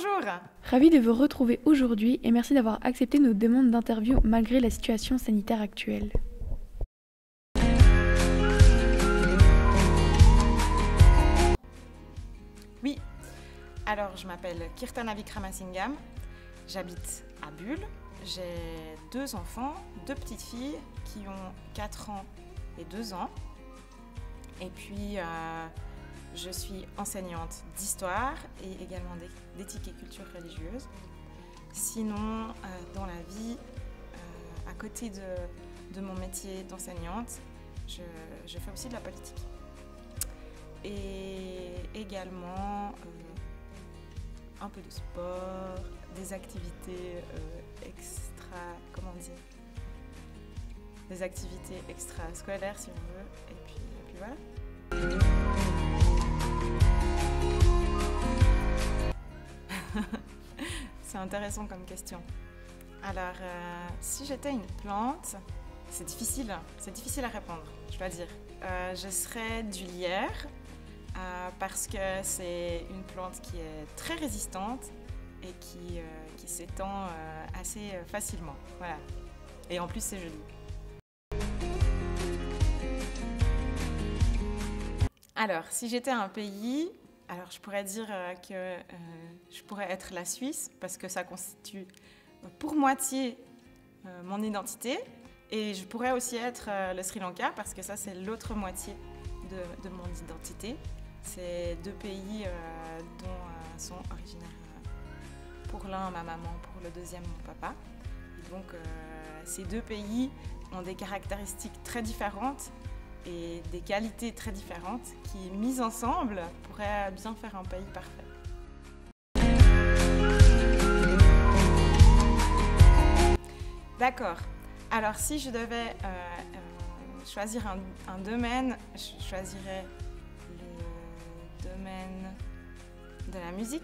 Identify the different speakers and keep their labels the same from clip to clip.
Speaker 1: Bonjour.
Speaker 2: Ravi de vous retrouver aujourd'hui et merci d'avoir accepté nos demandes d'interview malgré la situation sanitaire actuelle.
Speaker 1: Oui, alors je m'appelle Kirtana Vikramasingam, j'habite à Bulle, j'ai 2 enfants, 2 petites filles qui ont 4 ans et 2 ans. Et puis je suis enseignante d'histoire et également d'éthique et culture religieuse. Sinon, dans la vie, à côté de mon métier d'enseignante, je fais aussi de la politique. Et également un peu de sport, des activités des activités extrascolaires si on veut, et puis voilà. C'est intéressant comme question. Alors, si j'étais une plante, c'est difficile à répondre, je dois dire. Je serais du lierre, parce que c'est une plante qui est très résistante et qui s'étend assez facilement. Voilà. Et en plus, c'est joli. Alors, si j'étais un pays, alors je pourrais dire que je pourrais être la Suisse parce que ça constitue pour moitié mon identité. Et je pourrais aussi être le Sri Lanka parce que ça, c'est l'autre moitié de mon identité. C'est 2 pays dont sont originaires pour l'un ma maman, pour le deuxième mon papa. Et donc ces 2 pays ont des caractéristiques très différentes et des qualités très différentes qui, mises ensemble, pourraient bien faire un pays parfait. D'accord. Alors si je devais choisir un domaine, je choisirais le domaine de la musique.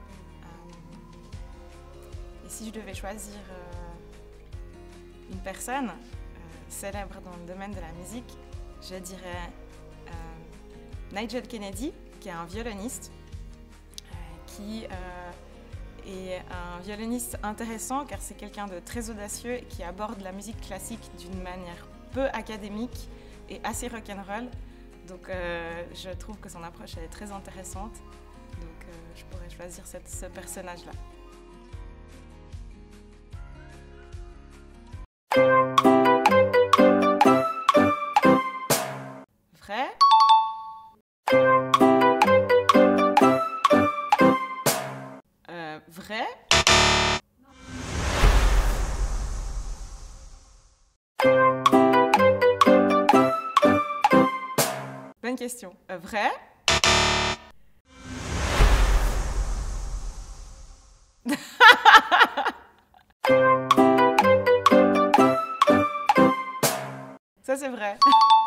Speaker 1: Et si je devais choisir une personne célèbre dans le domaine de la musique, je dirais Nigel Kennedy, qui est un violoniste, qui est un violoniste intéressant car c'est quelqu'un de très audacieux et qui aborde la musique classique d'une manière peu académique et assez rock'n'roll. Donc je trouve que son approche est très intéressante. Donc je pourrais choisir ce personnage-là. Vrai? Vrai? Bonne question. Vrai? Ça, c'est vrai.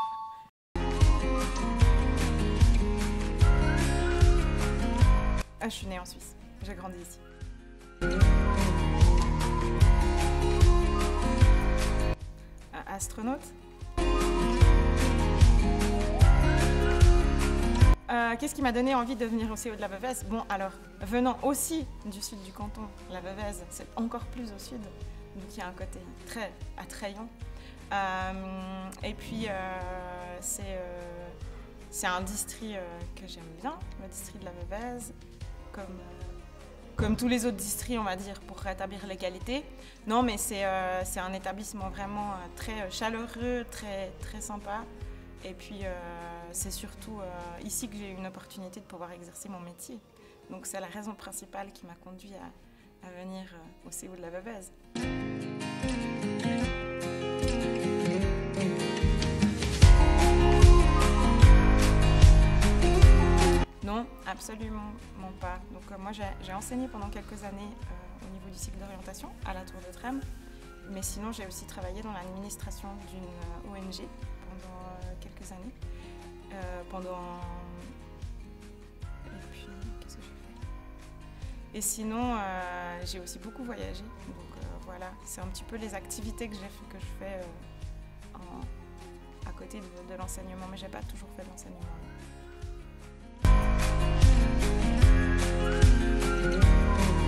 Speaker 1: Je suis née en Suisse. J'ai grandi ici. Astronaute? Qu'est-ce qui m'a donné envie de venir au CO de la Veuvez? Bon, alors, venant aussi du sud du canton, la Veuvez, c'est encore plus au sud, donc il y a un côté très attrayant. Et puis, c'est un district que j'aime bien, le district de la Veuvez, comme tous les autres districts, on va dire, pour rétablir l'égalité. Non, mais c'est un établissement vraiment très chaleureux, très, très sympa. Et puis, c'est surtout ici que j'ai eu une opportunité de pouvoir exercer mon métier. Donc, c'est la raison principale qui m'a conduit à venir au CO de la Veuvez. Non, absolument pas. Donc moi j'ai enseigné pendant quelques années au niveau du cycle d'orientation à la Tour de Trême, mais sinon j'ai aussi travaillé dans l'administration d'une ONG pendant quelques années. Et puis, qu'est-ce que j'ai fait? Et sinon, j'ai aussi beaucoup voyagé. Donc voilà, c'est un petit peu les activités que je fais à côté de l'enseignement, mais j'ai pas toujours fait de l'enseignement.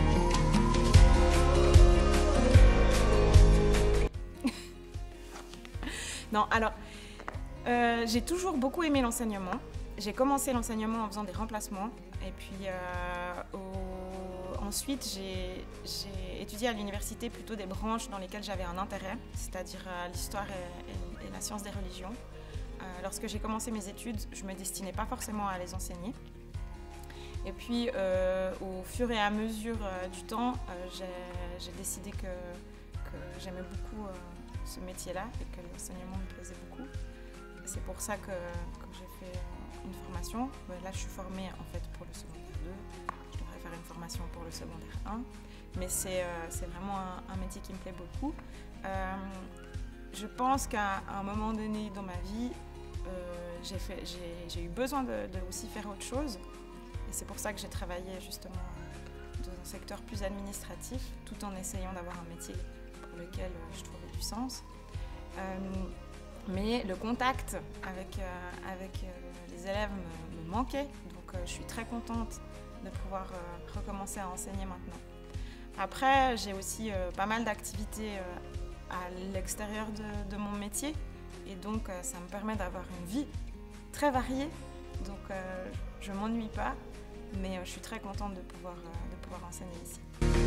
Speaker 1: Non, alors, j'ai toujours beaucoup aimé l'enseignement. J'ai commencé l'enseignement en faisant des remplacements. Et puis ensuite, j'ai étudié à l'université plutôt des branches dans lesquelles j'avais un intérêt, c'est-à-dire l'histoire et la science des religions. Lorsque j'ai commencé mes études, je ne me destinais pas forcément à les enseigner. Et puis, au fur et à mesure du temps, j'ai décidé que j'aimais beaucoup ce métier-là et que l'enseignement me plaisait beaucoup. C'est pour ça que j'ai fait une formation. Là, je suis formée en fait pour le secondaire 2. Je devrais faire une formation pour le secondaire 1. Mais c'est vraiment un métier qui me plaît beaucoup. Je pense qu'à un moment donné dans ma vie, j'ai eu besoin de aussi faire autre chose. Et c'est pour ça que j'ai travaillé justement dans un secteur plus administratif, tout en essayant d'avoir un métier pour lequel je trouvais du sens. Mais le contact avec les élèves me manquait, donc je suis très contente de pouvoir recommencer à enseigner maintenant. Après, j'ai aussi pas mal d'activités à l'extérieur de mon métier, et donc ça me permet d'avoir une vie très variée, donc je ne m'ennuie pas, mais je suis très contente de pouvoir enseigner ici.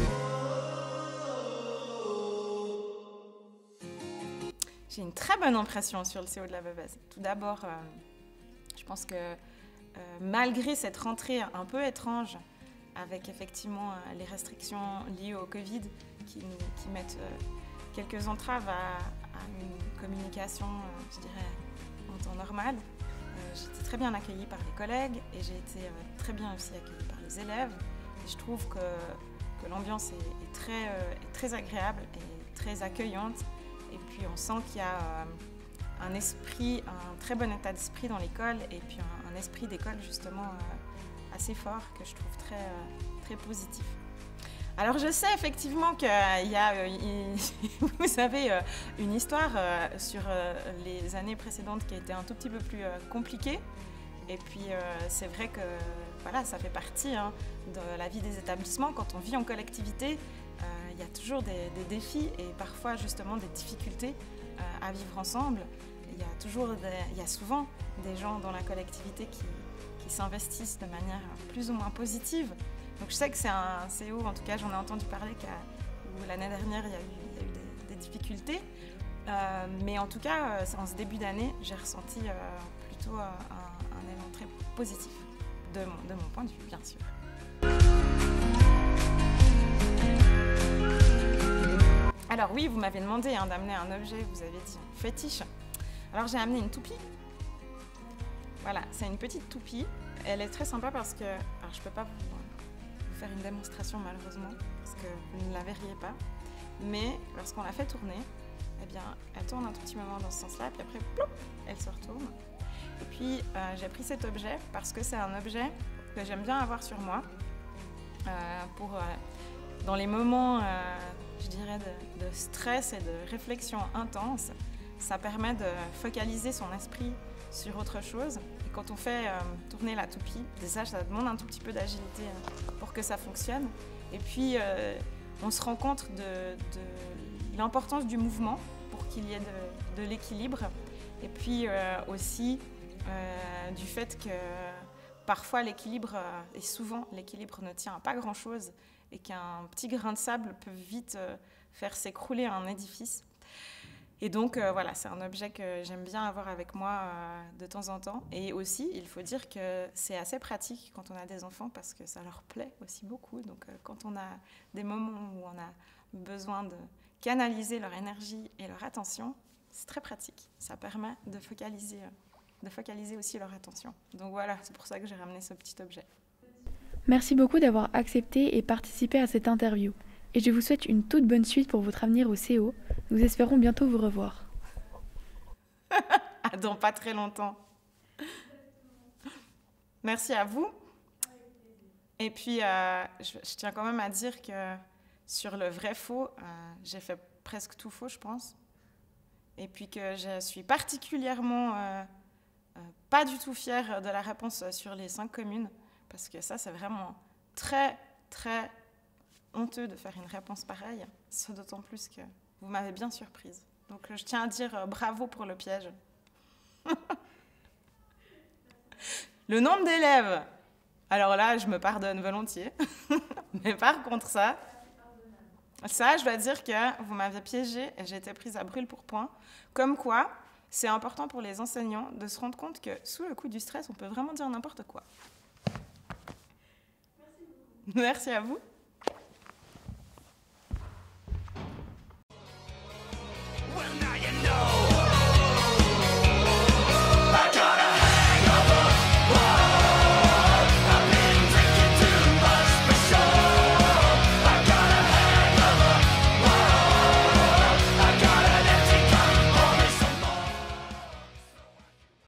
Speaker 1: J'ai une très bonne impression sur le CO de la Veuvez. Tout d'abord, je pense que malgré cette rentrée un peu étrange, avec effectivement les restrictions liées au Covid qui mettent quelques entraves à une communication, je dirais, en temps normal, j'ai été très bien accueillie par les collègues et j'ai été très bien aussi accueillie par les élèves. Et je trouve que l'ambiance est très agréable et très accueillante. Et puis on sent qu'il y a un très bon état d'esprit dans l'école et puis un esprit d'école justement assez fort que je trouve très positif. Alors je sais effectivement qu'il y a, vous avez une histoire sur les années précédentes qui a été un tout petit peu plus compliquée. Et puis c'est vrai que voilà, ça fait partie de la vie des établissements. Quand on vit en collectivité, il y a toujours des défis et parfois justement des difficultés à vivre ensemble. Il y a souvent des gens dans la collectivité qui s'investissent de manière plus ou moins positive. Donc je sais que c'est un CO, en tout cas j'en ai entendu parler, où l'année dernière il y a eu des difficultés. Mais en tout cas, en ce début d'année, j'ai ressenti plutôt un élan très positif, de mon point de vue bien sûr. Alors oui, vous m'avez demandé d'amener un objet, vous avez dit un fétiche. Alors j'ai amené une toupie. Voilà, c'est une petite toupie. Elle est très sympa parce que, alors je ne peux pas vous faire une démonstration malheureusement, parce que vous ne la verriez pas. Mais lorsqu'on la fait tourner, eh bien, elle tourne un tout petit moment dans ce sens-là, puis après, plop, elle se retourne. Et puis j'ai pris cet objet parce que c'est un objet que j'aime bien avoir sur moi dans les moments, je dirais, de stress et de réflexion intense. Ça permet de focaliser son esprit sur autre chose. Et quand on fait tourner la toupie, déjà ça demande un tout petit peu d'agilité pour que ça fonctionne. Et puis on se rend compte de l'importance du mouvement pour qu'il y ait de l'équilibre. Et puis aussi du fait que parfois l'équilibre, et souvent l'équilibre ne tient à pas grand-chose, et qu'un petit grain de sable peut vite faire s'écrouler un édifice. Et donc voilà, c'est un objet que j'aime bien avoir avec moi de temps en temps. Et aussi, il faut dire que c'est assez pratique quand on a des enfants parce que ça leur plaît aussi beaucoup. Donc quand on a des moments où on a besoin de canaliser leur énergie et leur attention, c'est très pratique. Ça permet de focaliser aussi leur attention. Donc voilà, c'est pour ça que j'ai ramené ce petit objet.
Speaker 2: Merci beaucoup d'avoir accepté et participé à cette interview. Et je vous souhaite une toute bonne suite pour votre avenir au CO. Nous espérons bientôt vous revoir.
Speaker 1: Dans pas très longtemps. Merci à vous. Et puis, je tiens quand même à dire que sur le vrai-faux, j'ai fait presque tout faux, je pense. Et puis que je suis particulièrement pas du tout fière de la réponse sur les 5 communes. Parce que ça, c'est vraiment très, très honteux de faire une réponse pareille. Ce d'autant plus que vous m'avez bien surprise. Donc je tiens à dire bravo pour le piège. Le nombre d'élèves, alors là, je me pardonne volontiers. Mais par contre, ça, je dois dire que vous m'avez piégée et j'ai été prise à brûle-pourpoint. Comme quoi, c'est important pour les enseignants de se rendre compte que sous le coup du stress, on peut vraiment dire n'importe quoi. Merci à vous.